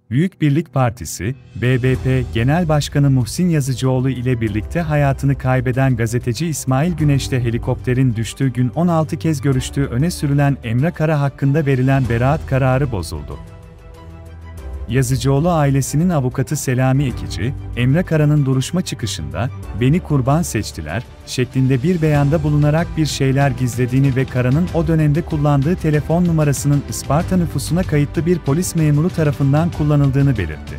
Büyük Birlik Partisi, BBP Genel Başkanı Muhsin Yazıcıoğlu ile birlikte hayatını kaybeden gazeteci İsmail Güneş'le helikopterin düştüğü gün 16 kez görüştüğü öne sürülen Emre Kara hakkında verilen beraat kararı bozuldu. Yazıcıoğlu ailesinin avukatı Selami Ekici, Emre Kara'nın duruşma çıkışında, "Beni kurban seçtiler" şeklinde bir beyanda bulunarak bir şeyler gizlediğini ve Kara'nın o dönemde kullandığı telefon numarasının Isparta nüfusuna kayıtlı bir polis memuru tarafından kullanıldığını belirtti.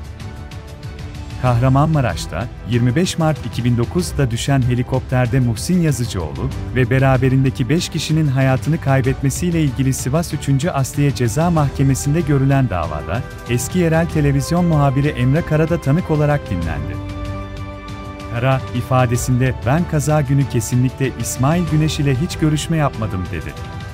Kahramanmaraş'ta, 25 Mart 2009'da düşen helikopterde Muhsin Yazıcıoğlu ve beraberindeki 5 kişinin hayatını kaybetmesiyle ilgili Sivas 3. Asliye Ceza Mahkemesi'nde görülen davada, eski yerel televizyon muhabiri Emre Kara da tanık olarak dinlendi. Kara, ifadesinde "Ben kaza günü kesinlikle İsmail Güneş ile hiç görüşme yapmadım" dedi.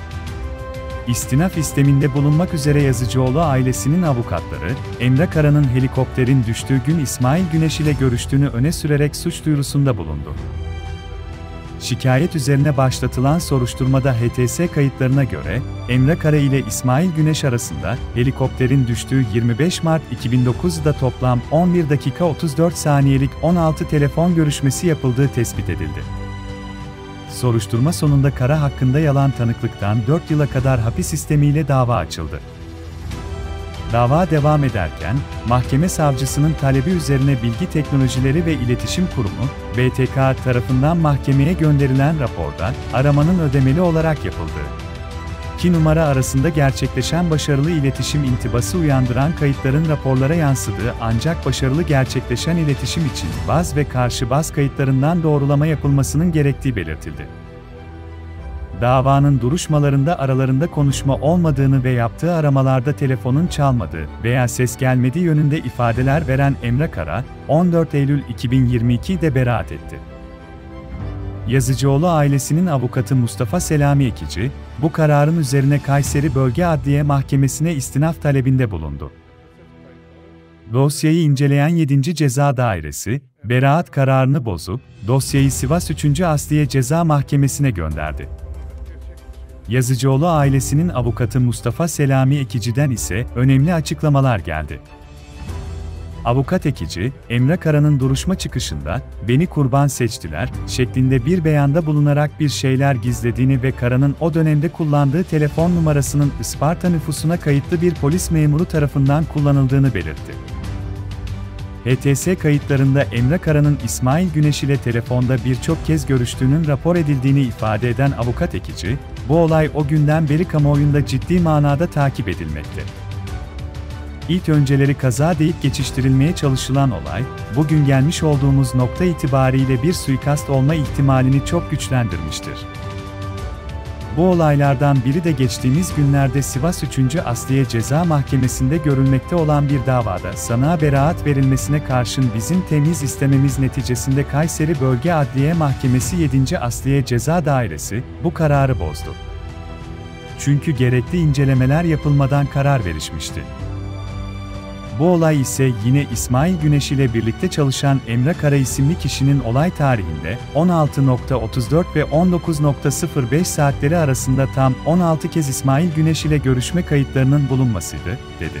İstinaf isteminde bulunmak üzere Yazıcıoğlu ailesinin avukatları, Emre Kara'nın helikopterin düştüğü gün İsmail Güneş ile görüştüğünü öne sürerek suç duyurusunda bulundu. Şikayet üzerine başlatılan soruşturmada HTS kayıtlarına göre, Emre Kara ile İsmail Güneş arasında helikopterin düştüğü 25 Mart 2009'da toplam 11 dakika 34 saniyelik 16 telefon görüşmesi yapıldığı tespit edildi. Soruşturma sonunda Kara hakkında yalan tanıklıktan 4 yıla kadar hapis istemiyle dava açıldı. Dava devam ederken, mahkeme savcısının talebi üzerine Bilgi Teknolojileri ve İletişim Kurumu, BTK tarafından mahkemeye gönderilen raporda, aramanın ödemeli olarak yapıldığı, iki numara arasında gerçekleşen başarılı iletişim intibası uyandıran kayıtların raporlara yansıdığı ancak başarılı gerçekleşen iletişim için baz ve karşı baz kayıtlarından doğrulama yapılmasının gerektiği belirtildi. Davanın duruşmalarında aralarında konuşma olmadığını ve yaptığı aramalarda telefonun çalmadığı veya ses gelmediği yönünde ifadeler veren Emre Kara, 14 Eylül 2022'de beraat etti. Yazıcıoğlu ailesinin avukatı Mustafa Selami Ekici, bu kararın üzerine Kayseri Bölge Adliye Mahkemesi'ne istinaf talebinde bulundu. Dosyayı inceleyen 7. Ceza Dairesi, beraat kararını bozup, dosyayı Sivas 3. Asliye Ceza Mahkemesi'ne gönderdi. Yazıcıoğlu ailesinin avukatı Mustafa Selami Ekici'den ise önemli açıklamalar geldi. Avukat Ekici, Emre Kara'nın duruşma çıkışında "Beni kurban seçtiler" şeklinde bir beyanda bulunarak bir şeyler gizlediğini ve Kara'nın o dönemde kullandığı telefon numarasının Isparta nüfusuna kayıtlı bir polis memuru tarafından kullanıldığını belirtti. HTS kayıtlarında Emre Kara'nın İsmail Güneş ile telefonda birçok kez görüştüğünün rapor edildiğini ifade eden avukat Ekici, bu olay o günden beri kamuoyunda ciddi manada takip edilmekte. İlk önceleri kaza deyip geçiştirilmeye çalışılan olay, bugün gelmiş olduğumuz nokta itibariyle bir suikast olma ihtimalini çok güçlendirmiştir. Bu olaylardan biri de geçtiğimiz günlerde Sivas 3. Asliye Ceza Mahkemesi'nde görülmekte olan bir davada sanığa beraat verilmesine karşın bizim temyiz istememiz neticesinde Kayseri Bölge Adliye Mahkemesi 7. Asliye Ceza Dairesi bu kararı bozdu. Çünkü gerekli incelemeler yapılmadan karar verişmişti. Bu olay ise yine İsmail Güneş ile birlikte çalışan Emre Kara isimli kişinin olay tarihinde 16.34 ve 19.05 saatleri arasında tam 16 kez İsmail Güneş ile görüşme kayıtlarının bulunmasıydı, dedi.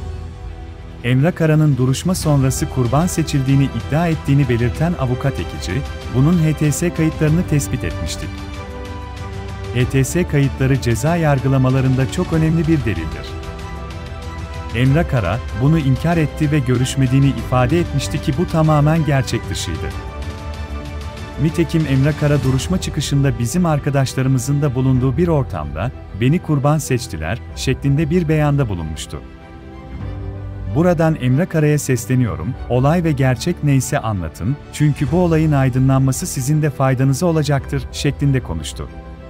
Emre Kara'nın duruşma sonrası kurban seçildiğini iddia ettiğini belirten avukat Ekici, bunun HTS kayıtlarını tespit etmiştik. HTS kayıtları ceza yargılamalarında çok önemli bir delildir. Emre Kara, bunu inkar etti ve görüşmediğini ifade etmişti ki bu tamamen gerçek dışıydı. Nitekim Emre Kara duruşma çıkışında bizim arkadaşlarımızın da bulunduğu bir ortamda, "Beni kurban seçtiler" şeklinde bir beyanda bulunmuştu. Buradan Emre Kara'ya sesleniyorum, olay ve gerçek neyse anlatın, çünkü bu olayın aydınlanması sizin de faydanıza olacaktır, şeklinde konuştu.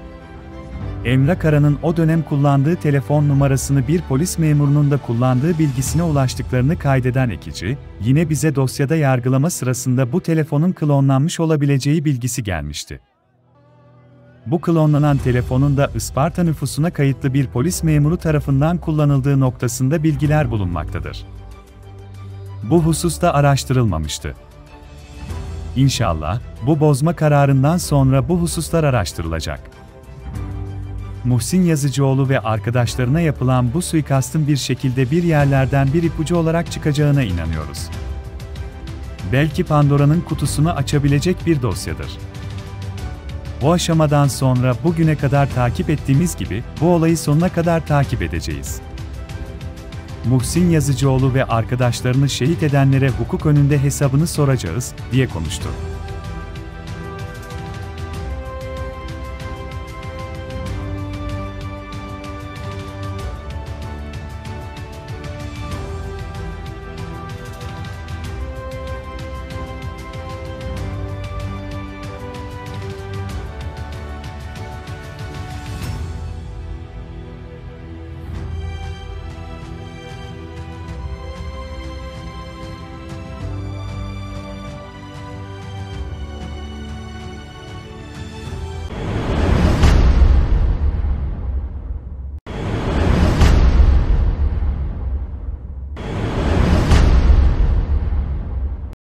Emre Kara'nın o dönem kullandığı telefon numarasını bir polis memurunun da kullandığı bilgisine ulaştıklarını kaydeden Ekici, yine bize dosyada yargılama sırasında bu telefonun klonlanmış olabileceği bilgisi gelmişti. Bu klonlanan telefonun da Isparta nüfusuna kayıtlı bir polis memuru tarafından kullanıldığı noktasında bilgiler bulunmaktadır. Bu husus da araştırılmamıştı. İnşallah, bu bozma kararından sonra bu hususlar araştırılacak. Muhsin Yazıcıoğlu ve arkadaşlarına yapılan bu suikastın bir şekilde bir yerlerden bir ipucu olarak çıkacağına inanıyoruz. Belki Pandora'nın kutusunu açabilecek bir dosyadır. O aşamadan sonra bugüne kadar takip ettiğimiz gibi bu olayı sonuna kadar takip edeceğiz. Muhsin Yazıcıoğlu ve arkadaşlarını şehit edenlere hukuk önünde hesabını soracağız, diye konuştu.